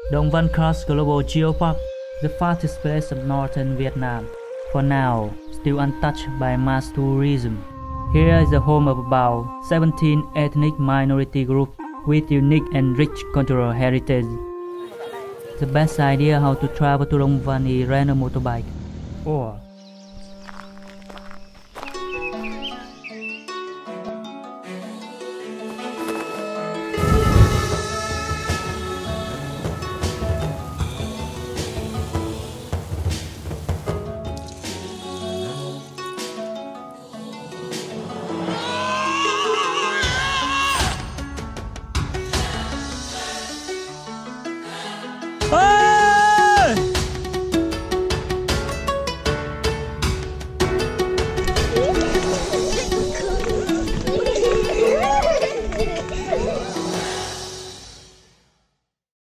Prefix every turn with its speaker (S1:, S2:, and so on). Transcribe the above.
S1: Dong Van Karst Global Geopark, the farthest place of Northern Vietnam, for now still untouched by mass tourism. Here is the home of about 17 ethnic minority groups with unique and rich cultural heritage. The best idea how to travel to Dong Van is rent a motorbike or